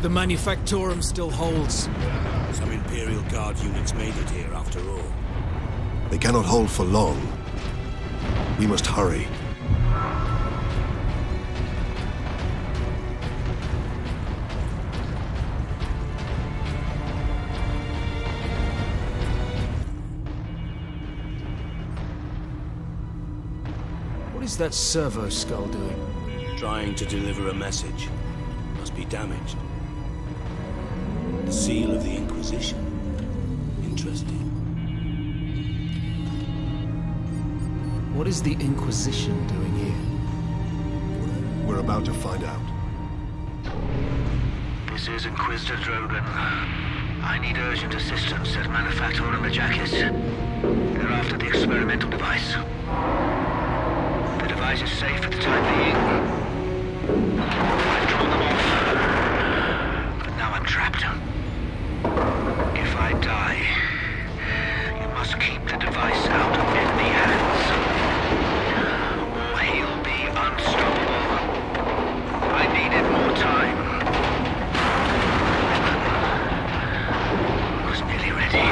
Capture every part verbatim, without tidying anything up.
The Manufactorum still holds. Some Imperial Guard units made it here after all. They cannot hold for long. We must hurry. What is that servo skull doing? Trying to deliver a message. Must be damaged. The seal of the Inquisition. Interesting. What is the Inquisition doing here? We're about to find out. This is Inquisitor Drogan. I need urgent assistance at Manufactorum Majakis. They're after the experimental device. The device is safe for the time being. I've drawn them off. But now I'm trapped. If I die, you must keep the device out of enemy hands. Or he'll be unstoppable. I needed more time. I was nearly ready.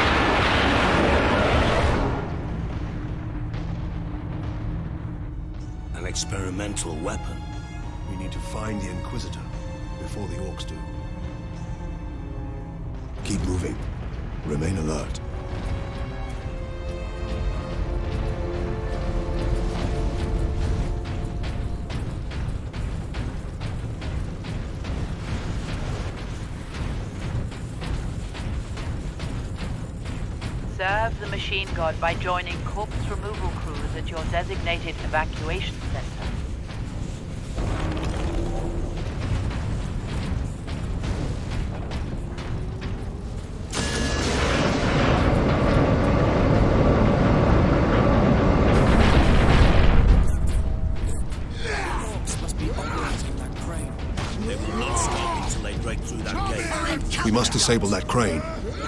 An experimental weapon. We need to find the Inquisitor before the Orcs do. Keep moving. Remain alert. Serve the Machine God by joining corpse removal crews at your designated evacuation center. We must disable that crane.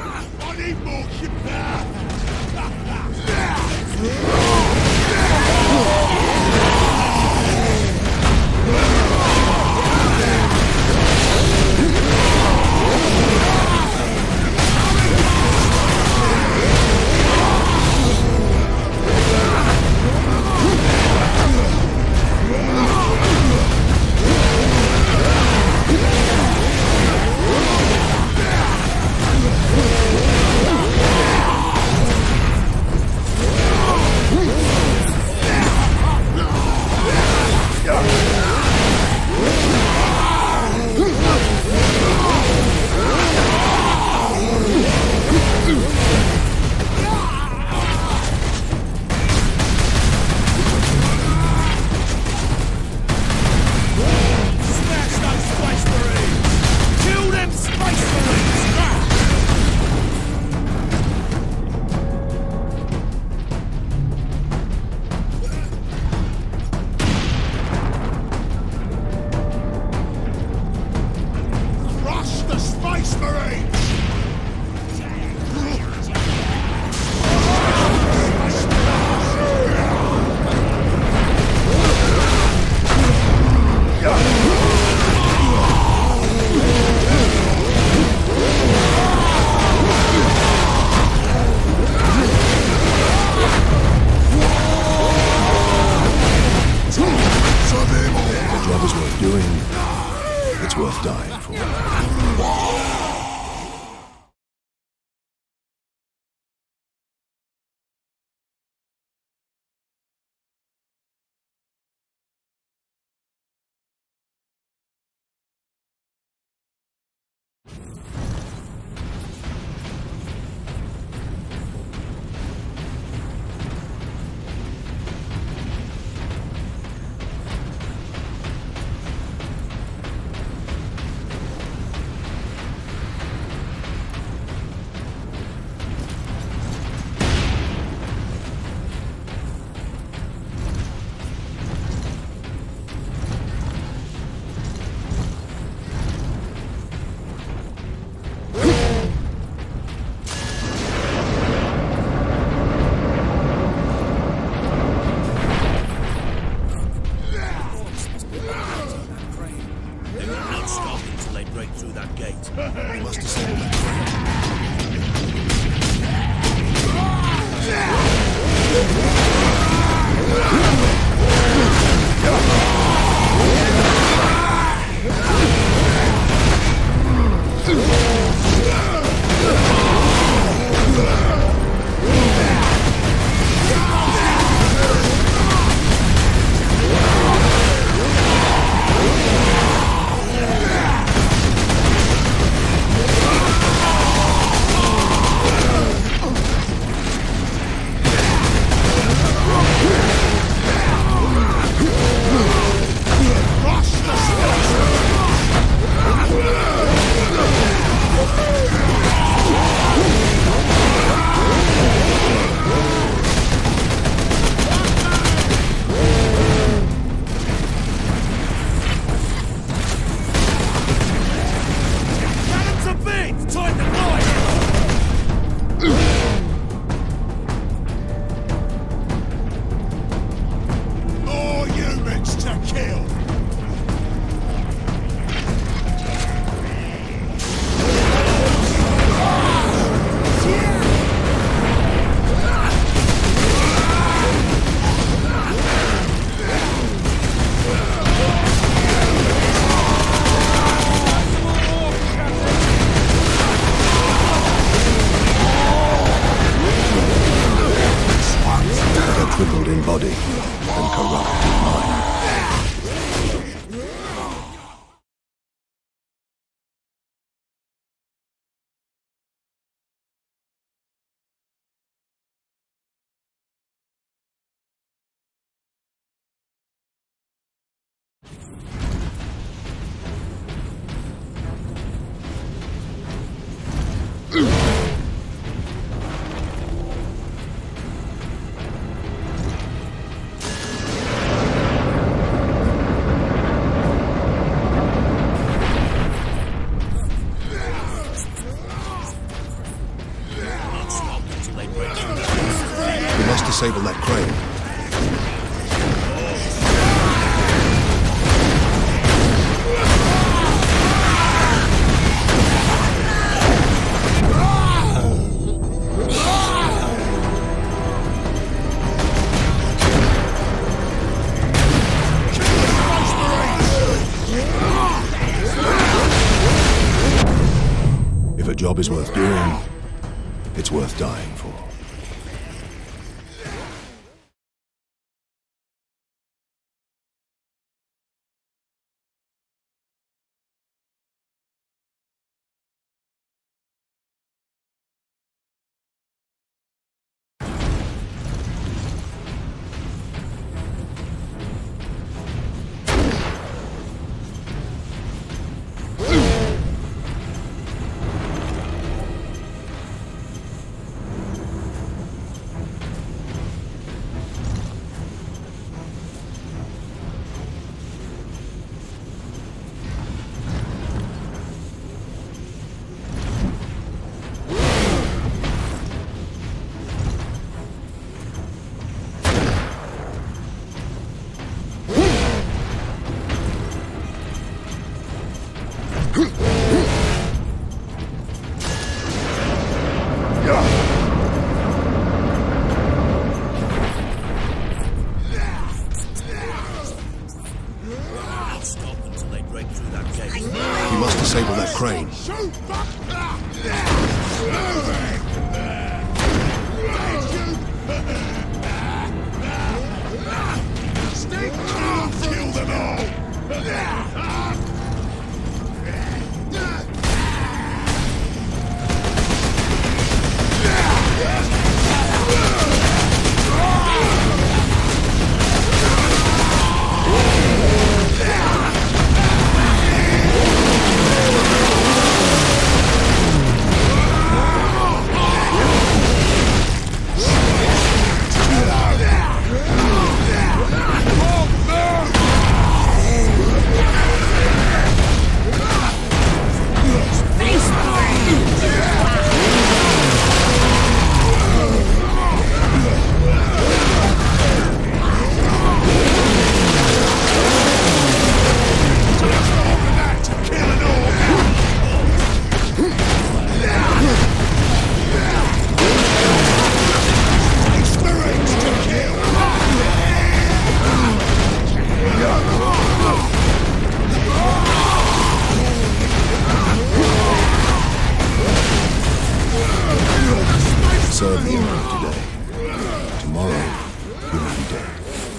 It's worth dying for. crippled in body and corrupt in mind. We must disable that crane. If a job is worth doing, it's worth dying for. We must disable that crane. Stay calm! Kill them all! Serve the Emperor today. Tomorrow, we will be dead.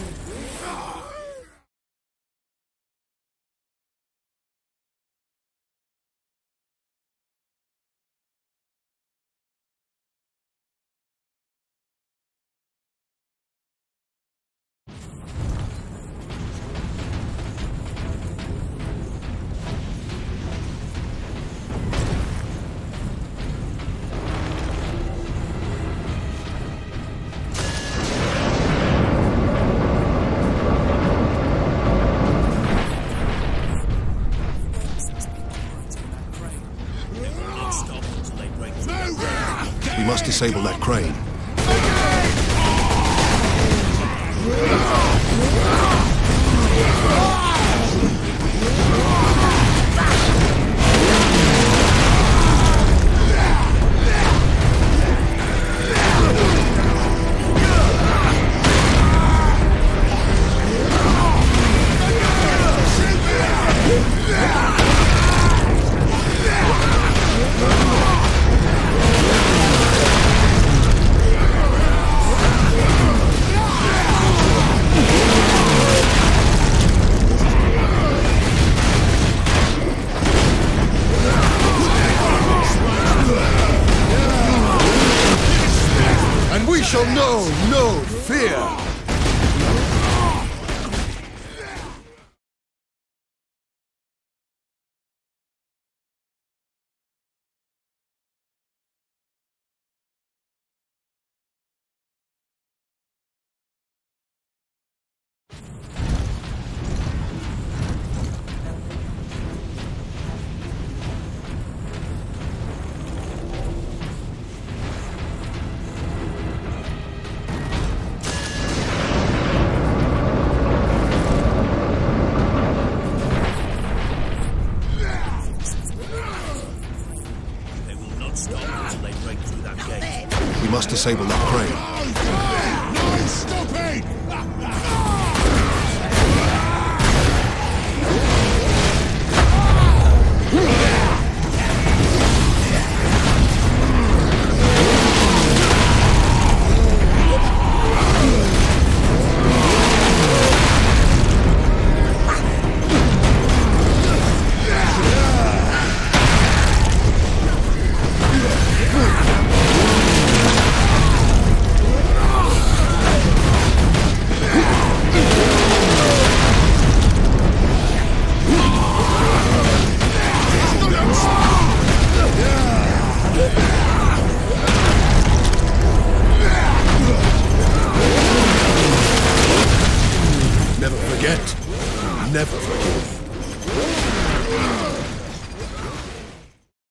We must disable that crane. No fear! We must disable that crane. No, stop it! Never forget. Never